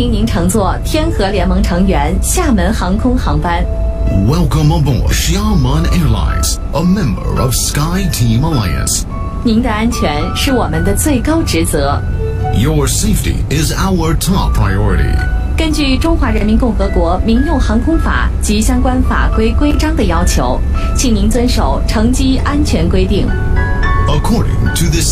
迎您乘坐天河联盟成员厦门航空航班。 Welcome aboard Xiamen Airlines, a member of SkyTeam Alliance. 您的安全是我们的最高职责。 Your safety is our top priority. 根据中华人民共和国民用航空法及相关法规规章的要求，请您遵守乘机安全规定。 According to the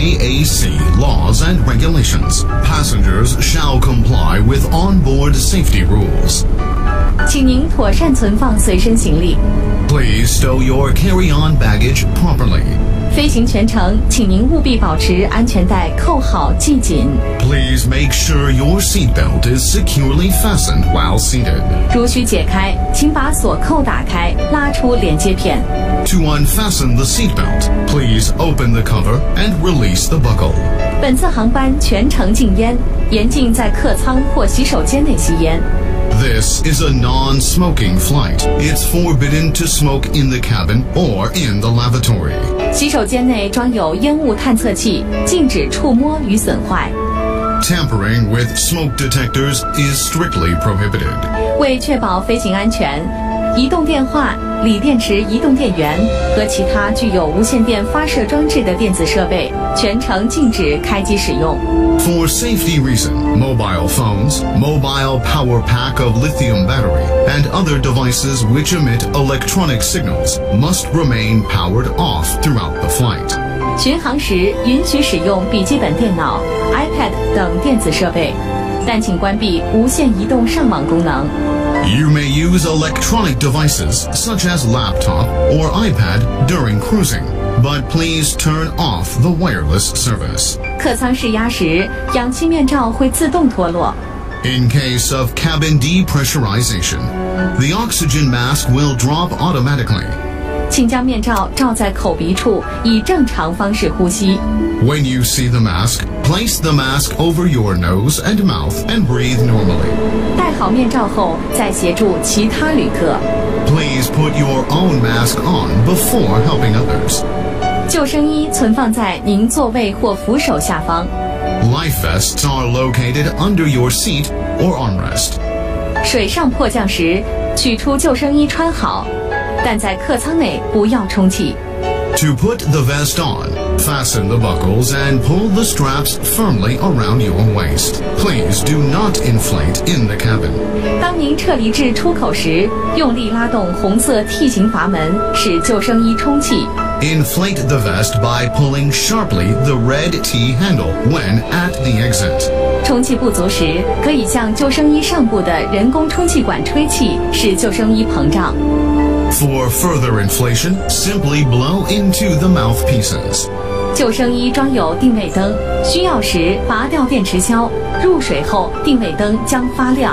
CAAC laws and regulations, passengers shall comply with onboard safety rules. 请您妥善存放随身行李。 Please stow your carry-on baggage properly. 飞行全程，请您务必保持安全带扣好系紧。 Please make sure your seatbelt is securely fastened while seated. 如需解开，请把锁扣打开，拉出连接片。 To unfasten the seatbelt, please open the cover and release the buckle. 本次航班全程禁烟，严禁在客舱或洗手间内吸烟。 This is a non-smoking flight. It's forbidden to smoke in the cabin or in the lavatory. 洗手间内装有烟雾探测器，禁止触摸与损坏。 Tampering with smoke detectors is strictly prohibited. 为确保飞行安全，移动电话、锂电池移动电源和其他具有无线电发射装置的电子设备全程禁止开机使用。 For safety reason, mobile phones, mobile power pack of lithium battery, and other devices which emit electronic signals must remain powered off throughout the flight. 巡航时允许使用笔记本电脑、iPad 等电子设备，但请关闭无线移动上网功能。 You may use electronic devices such as laptop or iPad during cruising, but please turn off the wireless service. 客舱试压时，氧气面罩会自动脱落。 In case of cabin depressurization, the oxygen mask will drop automatically. 请将面罩罩在口鼻处，以正常方式呼吸。 When you see the mask, place the mask over your nose and mouth and breathe normally. 戴好面罩后，再协助其他旅客。 Please put your own mask on before helping others. 救生衣存放在您座位或扶手下方。 Life vests are located under your seat or armrest. 水上迫降时，取出救生衣穿好，但在客舱内不要充气。 To put the vest on, fasten the buckles and pull the straps firmly around your waist. Please do not inflate in the cabin. 当您撤离至出口时，用力拉动红色 T 型阀门，使救生衣充气。 Inflate the vest by pulling sharply the red T handle when at the exit. 充气不足时，可以向救生衣上部的人工充气管吹气，使救生衣膨胀。 For further inflation, simply blow into the mouthpieces. 救生衣装有定位灯，需要时拔掉电池销，入水后定位灯将发亮。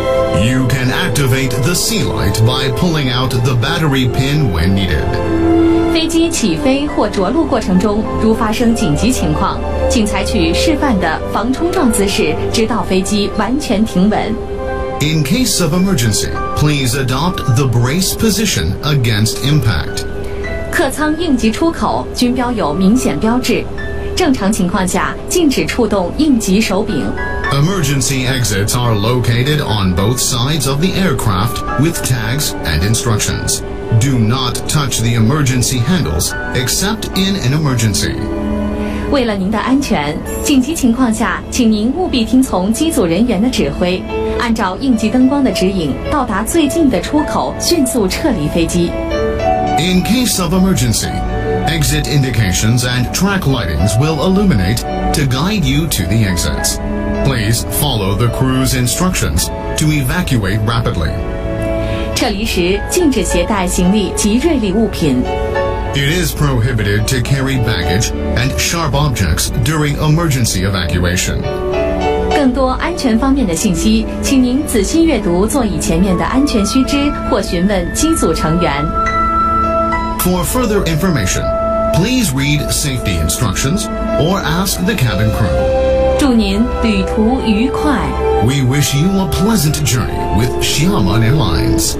You can activate the sea light by pulling out the battery pin when needed. 飞机起飞或着陆过程中，如发生紧急情况，请采取示范的防冲撞姿势，直到飞机完全停稳。 In case of emergency, please adopt the brace position against impact. 客舱应急出口均标有明显标志，正常情况下禁止触动应急手柄。 Emergency exits are located on both sides of the aircraft with tags and instructions. Do not touch the emergency handles except in an emergency. 为了您的安全，紧急情况下，请您务必听从机组人员的指挥，按照应急灯光的指引，到达最近的出口，迅速撤离飞机。 In case of emergency, exit indications and track lightings will illuminate to guide you to the exits. Please follow the crew's instructions to evacuate rapidly. 撤离时禁止携带行李及锐利物品。 It is prohibited to carry baggage and sharp objects during emergency evacuation. 更多安全方面的信息，请您仔细阅读座椅前面的安全须知或询问机组成员。 For further information, please read safety instructions or ask the cabin crew. 祝您旅途愉快。 We wish you a pleasant journey with Xiamen Airlines.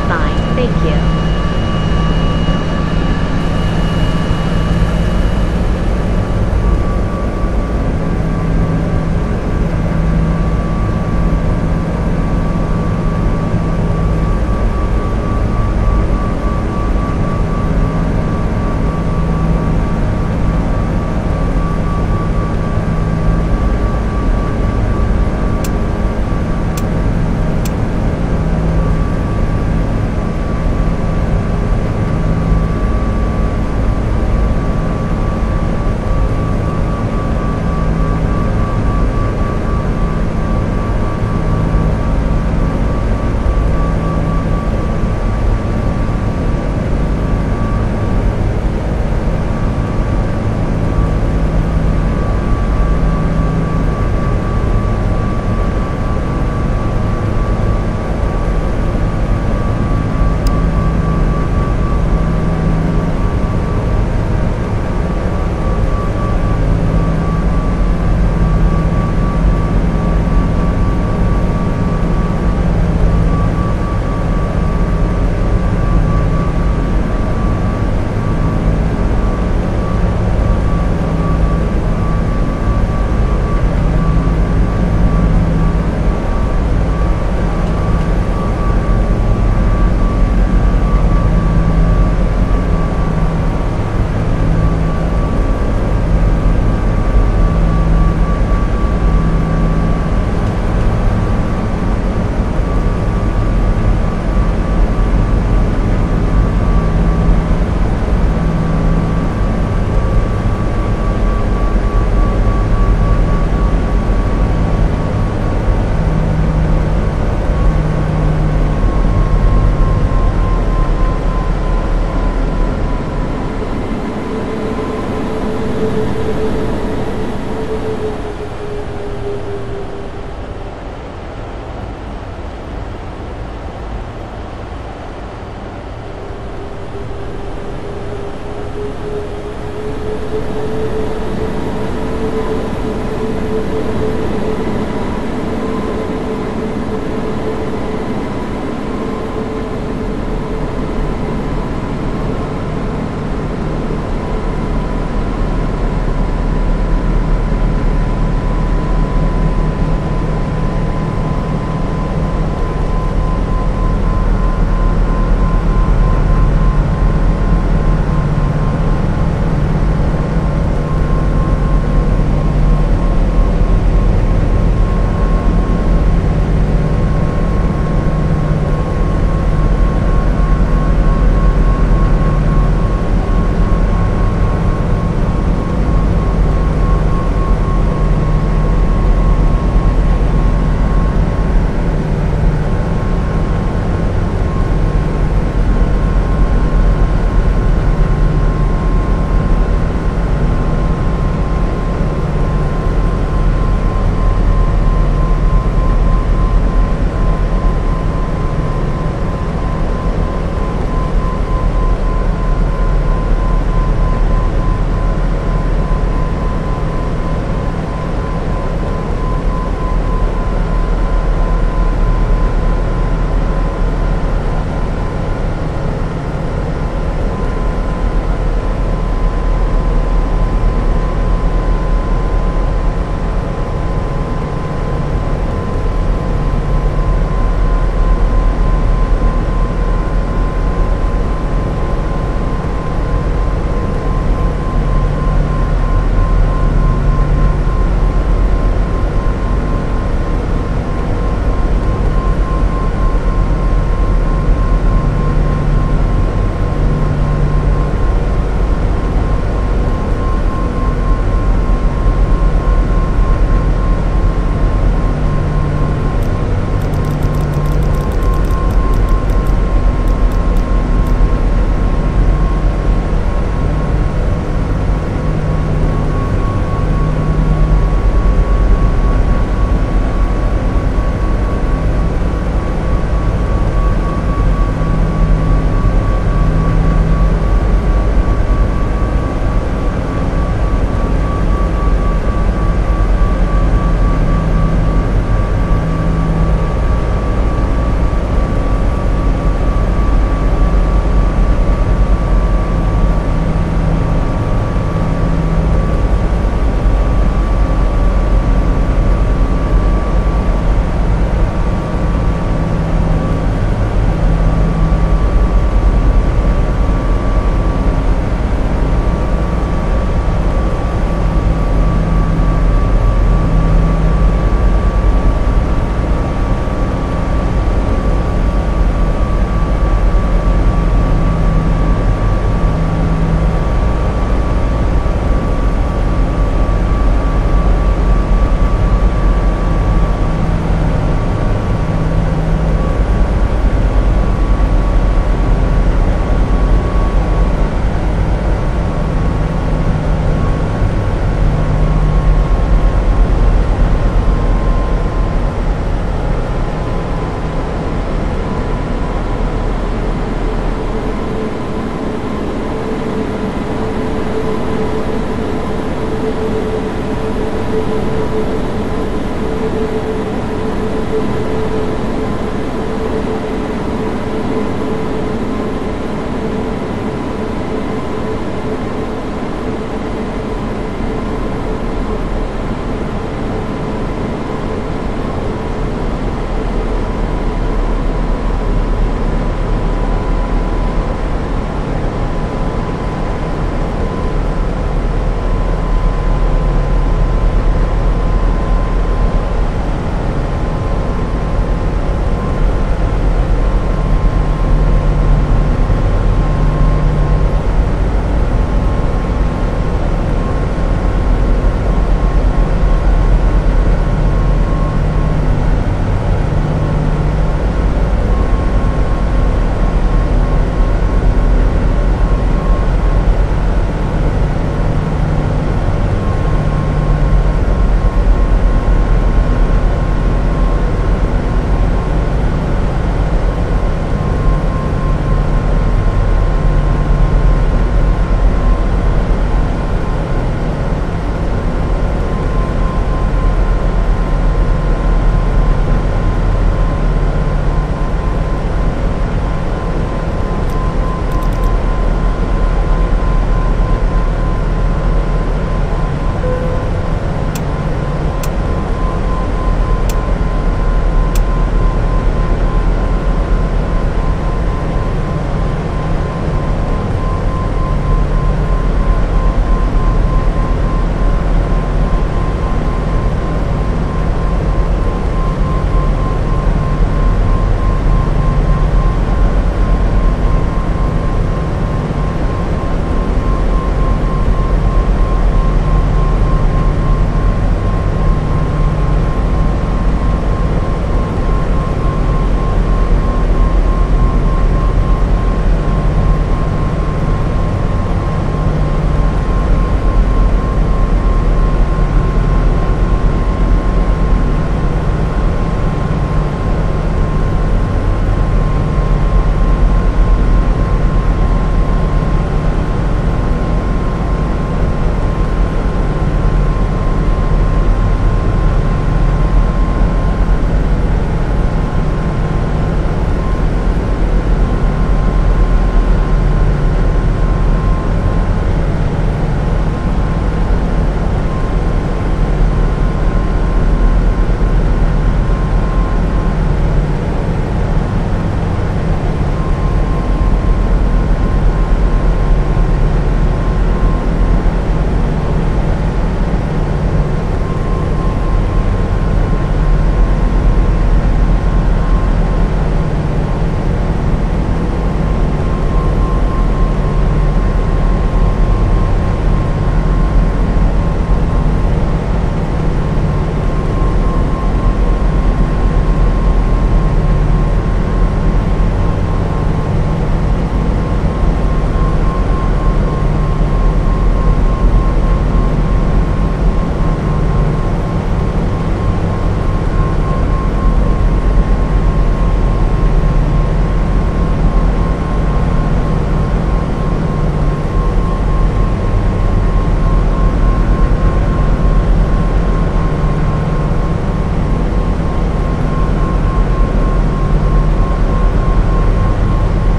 Fine, thank you.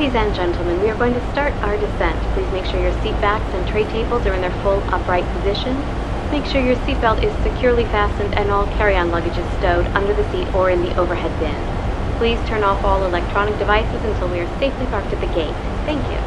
Ladies and gentlemen, we are going to start our descent. Please make sure your seat backs and tray tables are in their full upright position. Make sure your seatbelt is securely fastened and all carry-on luggage is stowed under the seat or in the overhead bin. Please turn off all electronic devices until we are safely parked at the gate. Thank you.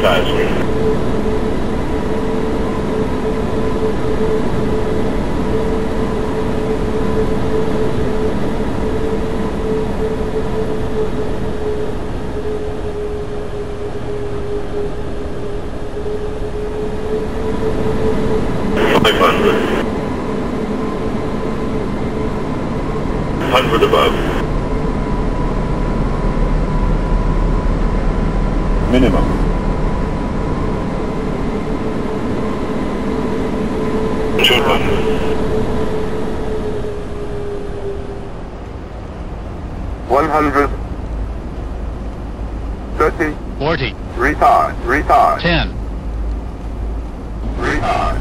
advisory. Above. Minimum. $100. 30. 40. Retard. 10. Retard.